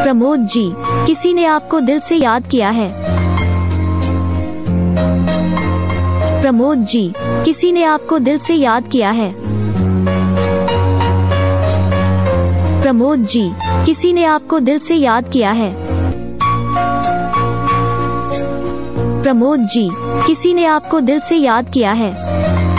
प्रमोद जी, किसी ने आपको दिल से याद किया है। प्रमोद जी, किसी ने आपको दिल से याद किया है। प्रमोद जी, किसी ने आपको दिल से याद किया है। प्रमोद जी, किसी ने आपको दिल से याद किया है।